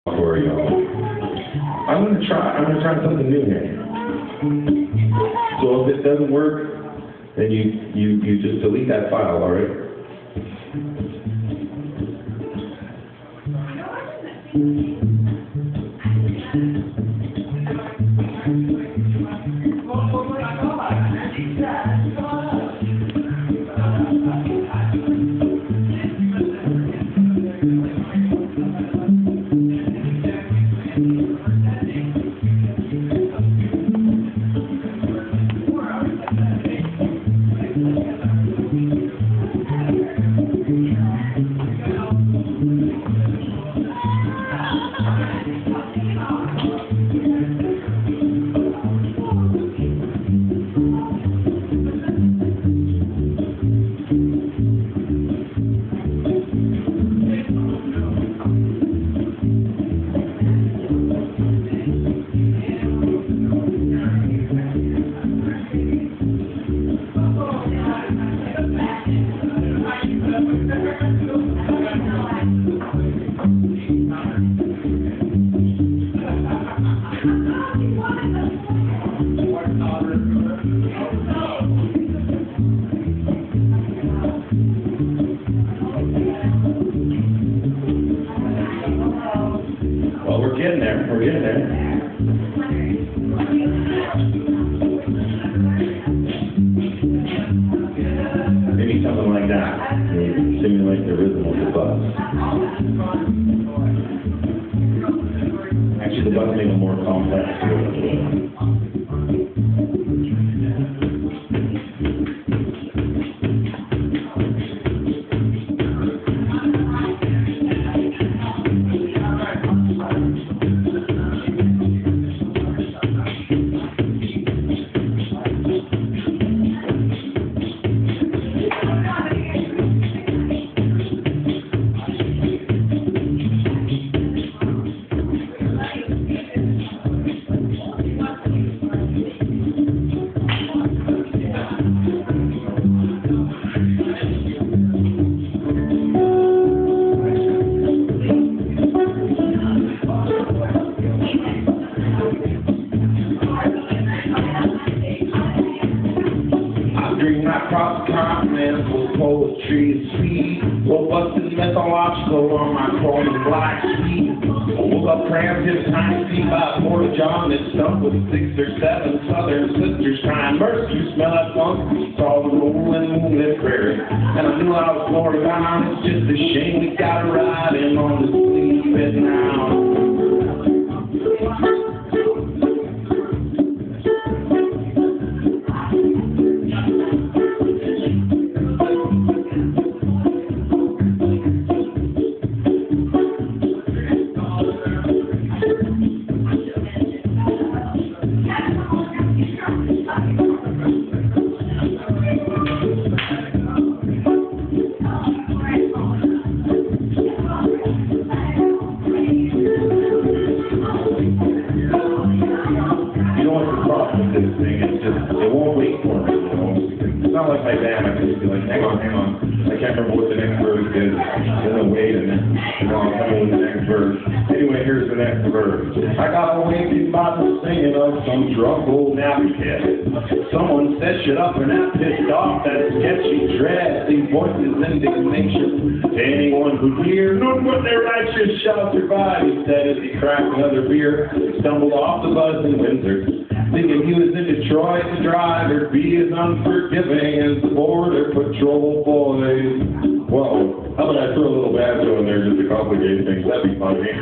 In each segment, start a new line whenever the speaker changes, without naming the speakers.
For you. I'm gonna try something new here. So if it doesn't work, then you just delete that file, all right? Well, we're getting there. We're getting there. Maybe something like that. Simulate the rhythm of the buzz. Actually, the buzz made it more complex. Across continents with poetry and speed, robust and mythological on my chrome and black sheet. I woke up cramped in time, see about Port John and stuck with 6 or 7 southern sisters crying mercy. You smell that funk, saw the rolling moonlit prairie, and I knew I was floored down. It's just a shame we got to ride in on the sleep bed now. It won't wait for me, you know. It's not like my band, I can just be like, hang on. I can't remember what the next verse is. Then I'll wait and then I'll come with the next verse. Anyway, here's the next verse. I got awakened by the singing of some drunk old nappy kid. Someone said shut up and that pissed off that sketchy dread. These voices indignation to anyone who hear. None but their righteous shall survive, he said as he cracked another beer. Stumbled off the bus in Windsor, thinking he was in Detroit to drive or be as unforgiving as the border patrol boys. Whoa, how about I throw a little banjo in there just to complicate things? That'd be funny.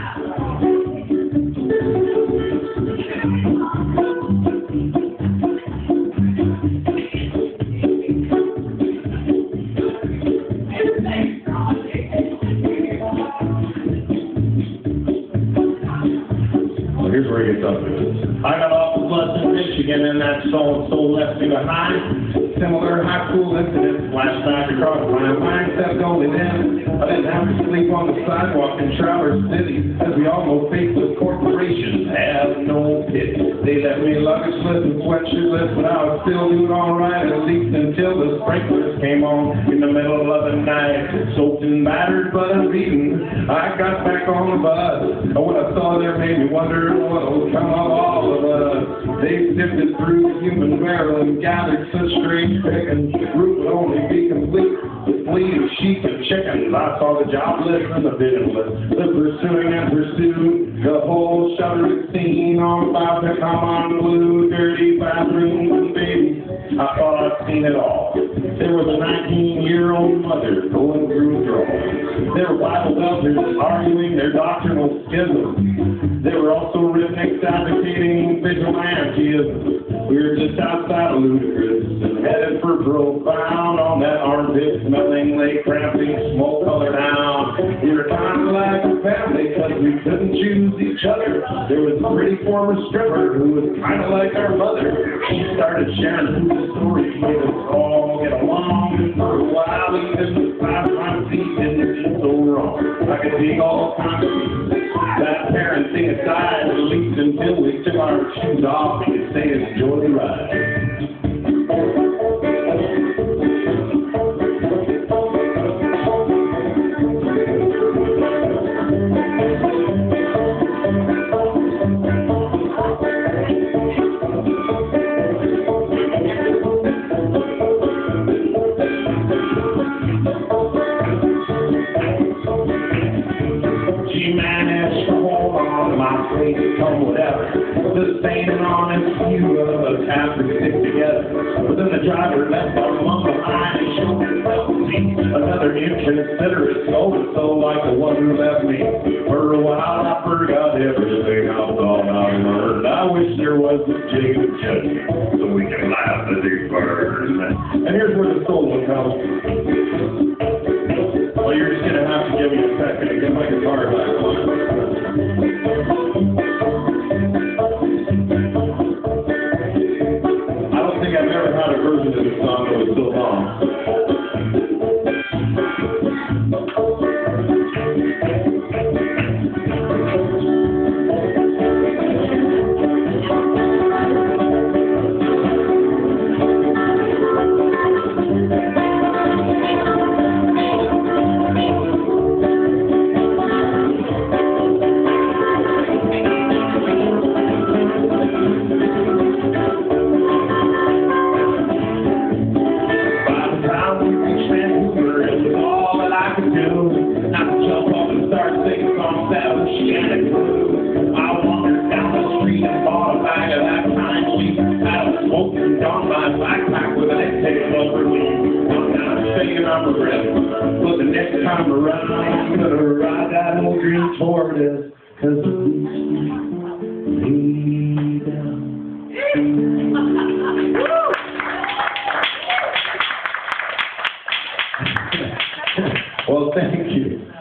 Well, here's where he gets up to this. I got off the bus in Michigan and that so-and-so left me behind. Similar high school incidents flashed back across my mind, except only then I didn't have to sleep on the sidewalk in Traverse City, as we all know faceless corporations have no pit. They left me luggageless and sweatshirtless, but I was still doing alright, at least until the sprinklers came on in the middle of the night. Soaked and battered but unbeaten, I got back on the bus. What I saw there made me wonder what will come of all of us. They sifted through the human barrel and gathered such strange pickings. The group would only be complete with bleeding sheep and chickens. I saw the jobless and the visionless, the pursuing and pursued, the whole shuddering scene on about to come on blue, dirty bathrooms and babies. I thought I'd seen it all. There was a 19-year-old mother going through drawers. There were Bible elders arguing their doctrinal schisms. There were also rhythmics advocating vigilantism. We were just outside of ludicrous and headed for profound on that armpit-smelling, lake-cramping, smoke-colored hound. We were kind of like a family because we couldn't choose each other. There was a pretty former stripper who was kind of like our mother. She started sharing food stories, made us all get along. And for a while, even the five my feet didn't seem so wrong. I could see all kinds of that parenting aside, at least until we took our shoes off and could say enjoy the ride. She managed to hold on to my face, come whatever. Sustaining on a few of us after we stick together. But then the driver left our mom behind and showed himself to me. Another inconsiderate so like the one who left me. For a while I forgot everything I thought I learned. I wish there was a Jacob judgment so we can laugh as he burns. And here's where the solo comes. Well, you're just gonna have to give me a second to get my guitar back on. I've never had a version of this song that was so long. But the next time around, I'm gonna ride that old green Tortoise, 'cause the roots lay down. Well, thank you.